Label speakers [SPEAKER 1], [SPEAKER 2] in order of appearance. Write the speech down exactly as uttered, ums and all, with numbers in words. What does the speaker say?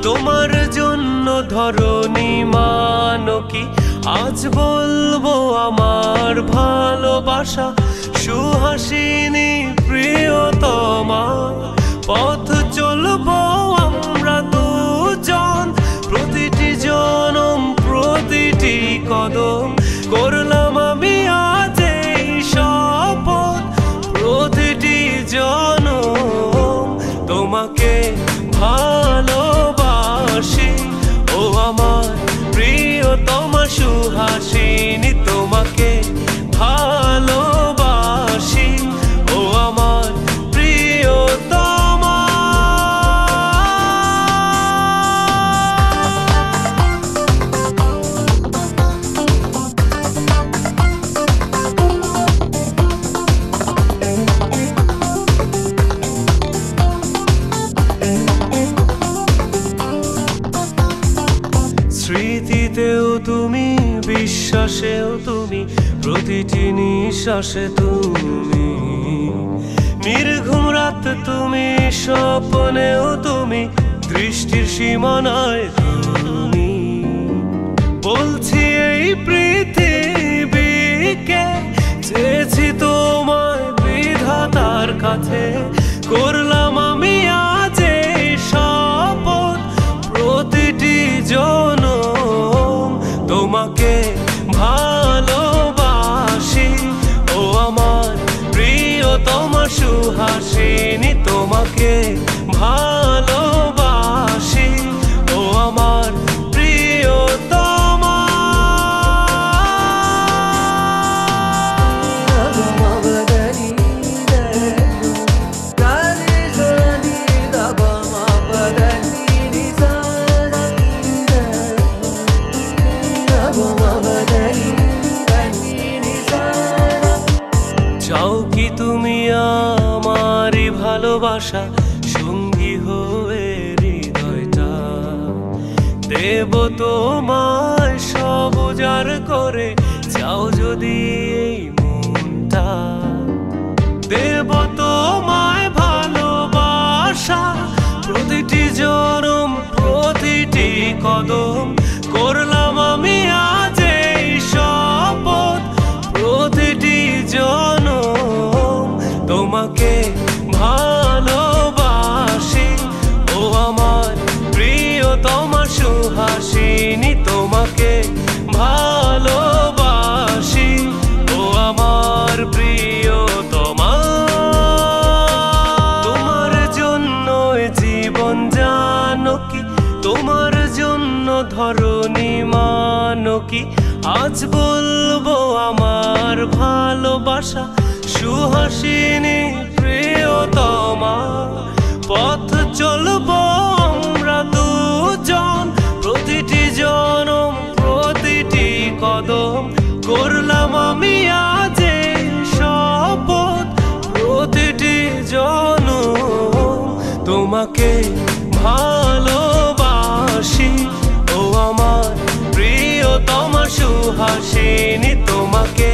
[SPEAKER 1] তোমার জন্য ধরণী মানকি আজ বলবো আমার ভালোবাসা সুহাসিনী প্রিয়তমা। পথ চলবো আমরা দুজন প্রতিটি জনম প্রতিটি কদম। করলাম আমি আজ এই শপথ প্রতিটি জনম তোমাকে ভালোবাসি। ও আমার প্রিয়তমা সুহাসিনী তোমাকে ভালোবাসি। ও আমার প্রিয়তমা। স্মৃতিতেও তুমি বিশ্বাসেও তুমি প্রতিটি নিঃশ্বাসে তুমি নির্ঘুম রাত তুমি স্বপ্নেও তুমি দৃষ্টির সীমানায় তুমি। বলছি এই পৃথিবীকে চেয়েছি তোমায় বিধাতার কাছে। করলাম আমি আজ এই শপথ প্রতিটি জনম তোমাকে ভালোবাসি। ও আমার প্রিয়তমা সুহাসিনী তোমাকে ভালোবাসি। ও আমার প্রিয়তমা। চাও কি তুমি আমারই ভালোবাসা সঙ্গী হয়ে হৃদয়টা দেব তোমায় সব উজাড় করে। চাও যদি এই মনটা দেব তোমায় ভালোবাসা প্রতিটি জনম প্রতিটি কদম। করলাম আমি আজ এই শপথ প্রতিটি জনম তোমাকে ভালোবাসি। ও আমার প্রিয়তমা সুহাসিনী তোমাকে ভালোবাসি। ও আমার প্রিয়তমা। তোমার জন্য জীবন জানকি তোমার জন্য ধরণী মানকি আজ বলবো আমার ভালোবাসা সুহাসিনী প্রিয়তমা। পথ চলবো আমরা দুজন প্রতিটি জনম প্রতিটি কদম। করলাম আমি আজ এই শপথ প্রতিটি জনম তোমাকে ভালোবাসি। ও আমার প্রিয়তমা সুহাসিনী তোমাকে